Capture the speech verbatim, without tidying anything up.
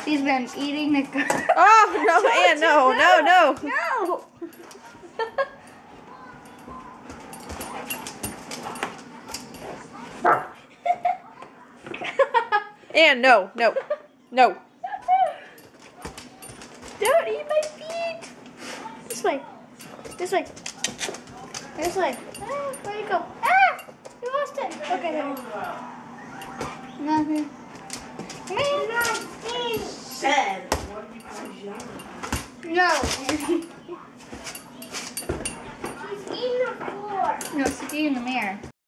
He's been eating the. Oh no, Ann! No, no, no, no. Ann, no, no, no. Don't eat my feet. This way. This way. This way. Ah, where'd it go? Ah! You lost it. Okay, there. Nothing. Come here. Said. No. She's eating the floor. No, she's eating the mirror.